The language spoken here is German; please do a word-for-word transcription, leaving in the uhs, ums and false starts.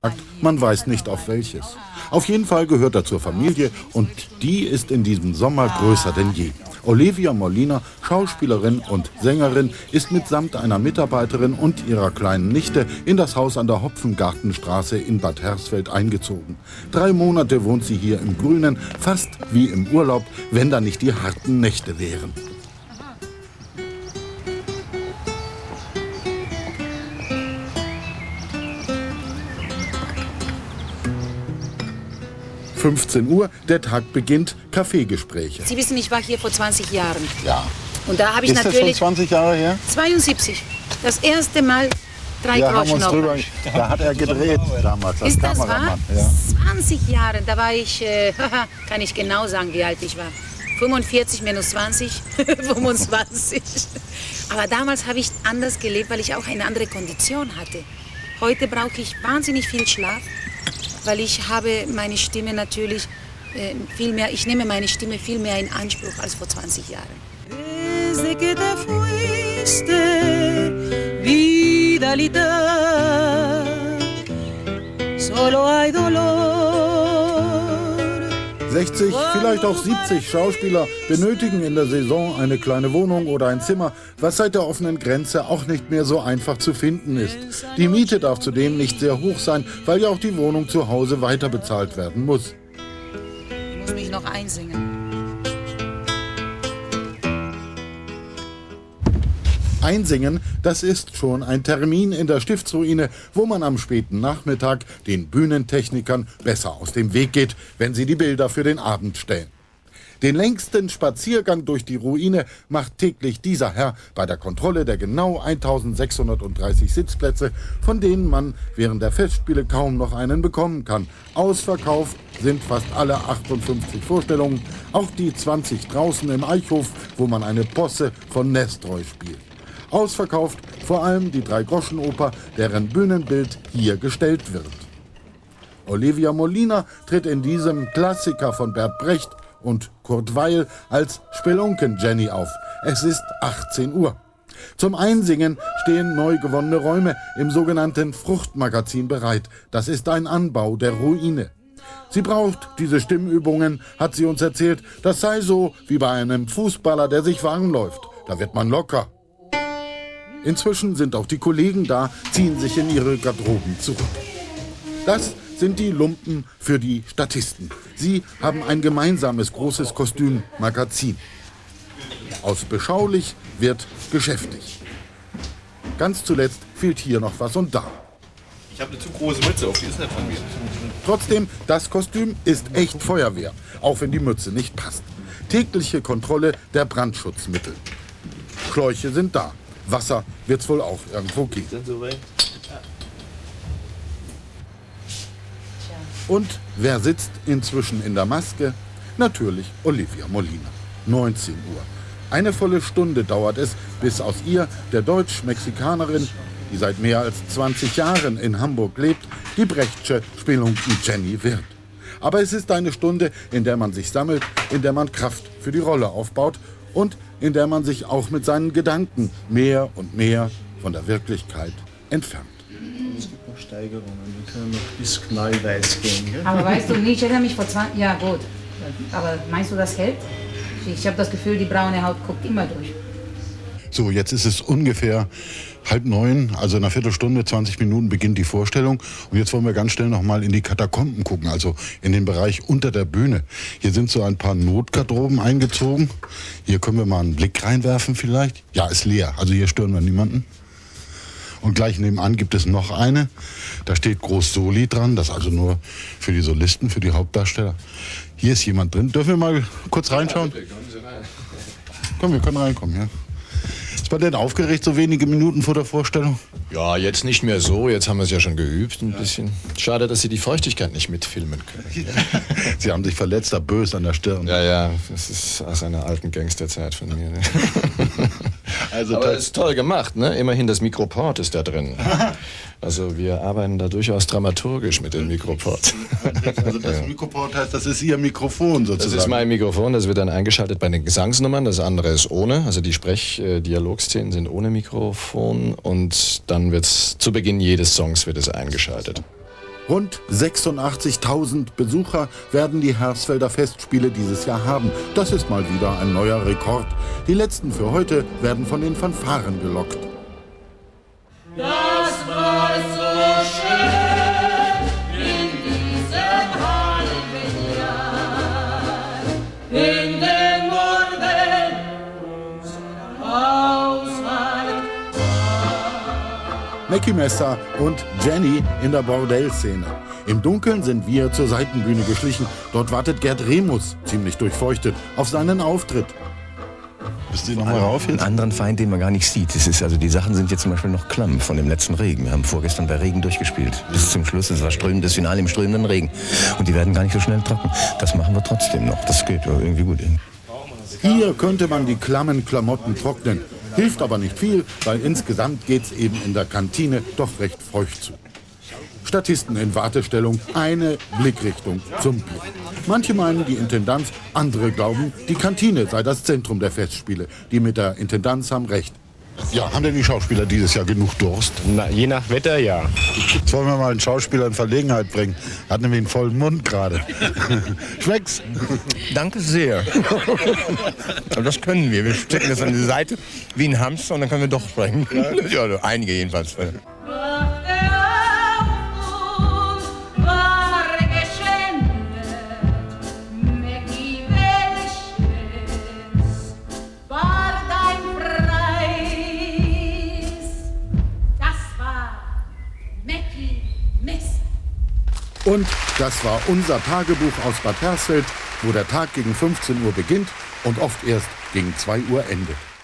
Man weiß nicht auf welches. Auf jeden Fall gehört er zur Familie und die ist in diesem Sommer größer denn je. Olivia Molina, Schauspielerin und Sängerin, ist mitsamt einer Mitarbeiterin und ihrer kleinen Nichte in das Haus an der Hopfengartenstraße in Bad Hersfeld eingezogen. Drei Monate wohnt sie hier im Grünen, fast wie im Urlaub, wenn da nicht die harten Nächte wären. fünfzehn Uhr, der Tag beginnt, Kaffeegespräche. Sie wissen, ich war hier vor zwanzig Jahren. Ja. Und da habe ich Ist natürlich... das schon zwanzig Jahre her? zweiundsiebzig. Das erste Mal drei Ja, haben Groschen uns auf. drüber, da hat er gedreht damals als Ist das wahr? Kameramann. Ja. zwanzig Jahre, da war ich, äh, kann ich genau sagen, wie alt ich war. fünfundvierzig minus zwanzig, fünfundzwanzig. Aber damals habe ich anders gelebt, weil ich auch eine andere Kondition hatte. Heute brauche ich wahnsinnig viel Schlaf, weil ich habe meine Stimme natürlich äh, viel mehr, ich nehme meine Stimme viel mehr in Anspruch als vor zwanzig Jahren. Desde que te fuiste, vidalita, solo hay dolor. sechzig, vielleicht auch siebzig Schauspieler benötigen in der Saison eine kleine Wohnung oder ein Zimmer, was seit der offenen Grenze auch nicht mehr so einfach zu finden ist. Die Miete darf zudem nicht sehr hoch sein, weil ja auch die Wohnung zu Hause weiter bezahlt werden muss. Ich muss mich noch einsingen. Einsingen, das ist schon ein Termin in der Stiftsruine, wo man am späten Nachmittag den Bühnentechnikern besser aus dem Weg geht, wenn sie die Bilder für den Abend stellen. Den längsten Spaziergang durch die Ruine macht täglich dieser Herr bei der Kontrolle der genau eintausendsechshundertdreißig Sitzplätze, von denen man während der Festspiele kaum noch einen bekommen kann. Ausverkauft sind fast alle achtundfünfzig Vorstellungen, auch die zwanzig draußen im Eichhof, wo man eine Posse von Nestroy spielt. Ausverkauft vor allem die Drei-Groschen-Oper, deren Bühnenbild hier gestellt wird. Olivia Molina tritt in diesem Klassiker von Bert Brecht und Kurt Weill als Spelunken-Jenny auf. Es ist achtzehn Uhr. Zum Einsingen stehen neu gewonnene Räume im sogenannten Fruchtmagazin bereit. Das ist ein Anbau der Ruine. Sie braucht diese Stimmübungen, hat sie uns erzählt. Das sei so wie bei einem Fußballer, der sich warm läuft. Da wird man locker. Inzwischen sind auch die Kollegen da, ziehen sich in ihre Garderoben zurück. Das sind die Lumpen für die Statisten. Sie haben ein gemeinsames großes Kostümmagazin. Aus beschaulich wird geschäftig. Ganz zuletzt fehlt hier noch was und da. Ich habe eine zu große Mütze auf, die ist nicht von mir. Trotzdem, das Kostüm ist echt Feuerwehr, auch wenn die Mütze nicht passt. Tägliche Kontrolle der Brandschutzmittel. Schläuche sind da. Wasser wird es wohl auch irgendwo geben. Und wer sitzt inzwischen in der Maske? Natürlich Olivia Molina. neunzehn Uhr. Eine volle Stunde dauert es, bis aus ihr, der Deutsch-Mexikanerin, die seit mehr als zwanzig Jahren in Hamburg lebt, die Brechtsche Spelunken-Jenny wird. Aber es ist eine Stunde, in der man sich sammelt, in der man Kraft für die Rolle aufbaut und in der man sich auch mit seinen Gedanken mehr und mehr von der Wirklichkeit entfernt. Es gibt noch Steigerungen, wir können noch bis knallweiß gehen. Gell? Aber weißt du nicht, ich erinnere mich vor zwanzig Jahren, ja gut, aber meinst du, das hält? Ich habe das Gefühl, die braune Haut guckt immer durch. So, jetzt ist es ungefähr halb neun, also in einer Viertelstunde, zwanzig Minuten beginnt die Vorstellung. Und jetzt wollen wir ganz schnell noch mal in die Katakomben gucken, also in den Bereich unter der Bühne. Hier sind so ein paar Notgarderoben eingezogen. Hier können wir mal einen Blick reinwerfen vielleicht. Ja, ist leer, also hier stören wir niemanden. Und gleich nebenan gibt es noch eine. Da steht groß Soli dran, das ist also nur für die Solisten, für die Hauptdarsteller. Hier ist jemand drin. Dürfen wir mal kurz reinschauen? Komm, wir können reinkommen, ja. Ist man denn aufgeregt, so wenige Minuten vor der Vorstellung? Ja, jetzt nicht mehr so. Jetzt haben wir es ja schon geübt ein bisschen. Schade, dass Sie die Feuchtigkeit nicht mitfilmen können. Sie haben sich verletzt, da bös an der Stirn. Ja, ja, das ist aus einer alten Gangsterzeit von mir. Ne? Also aber ist toll gemacht, ne? Immerhin das Mikroport ist da drin. Also wir arbeiten da durchaus dramaturgisch mit dem Mikroport. Also das Mikroport heißt, das ist Ihr Mikrofon sozusagen? Das ist mein Mikrofon, das wird dann eingeschaltet bei den Gesangsnummern, das andere ist ohne. Also die Sprech-Dialogszenen sind ohne Mikrofon und dann wird es zu Beginn jedes Songs wird es eingeschaltet. Rund sechsundachtzigtausend Besucher werden die Hersfelder Festspiele dieses Jahr haben. Das ist mal wieder ein neuer Rekord. Die letzten für heute werden von den Fanfaren gelockt. Das war so schön in diesem halben Jahr, in dem Morgen unser Haus war. Mackie Messer und Jenny in der Bordellszene. Im Dunkeln sind wir zur Seitenbühne geschlichen. Dort wartet Gerd Remus, ziemlich durchfeuchtet, auf seinen Auftritt. Bist du noch mal rauf jetzt? Einen anderen Feind, den man gar nicht sieht. Das ist also, die Sachen sind jetzt zum Beispiel noch klamm von dem letzten Regen. Wir haben vorgestern bei Regen durchgespielt. Bis zum Schluss. Es war strömendes Finale im strömenden Regen. Und die werden gar nicht so schnell trocken. Das machen wir trotzdem noch. Das geht irgendwie gut. Hier könnte man die klammen Klamotten trocknen. Hilft aber nicht viel, weil insgesamt geht's eben in der Kantine doch recht feucht zu. Statisten in Wartestellung, eine Blickrichtung zum Bier. Manche meinen die Intendanz, andere glauben, die Kantine sei das Zentrum der Festspiele. Die mit der Intendanz haben recht. Ja, haben denn die Schauspieler dieses Jahr genug Durst? Na, je nach Wetter, ja. Jetzt wollen wir mal einen Schauspieler in Verlegenheit bringen. Hat nämlich einen vollen Mund gerade. Schmeckt's? Danke sehr. Das können wir. Wir stecken das an die Seite wie ein Hamster und dann können wir doch sprechen. Ja, also einige jedenfalls. Und das war unser Tagebuch aus Bad Hersfeld, wo der Tag gegen fünfzehn Uhr beginnt und oft erst gegen zwei Uhr endet.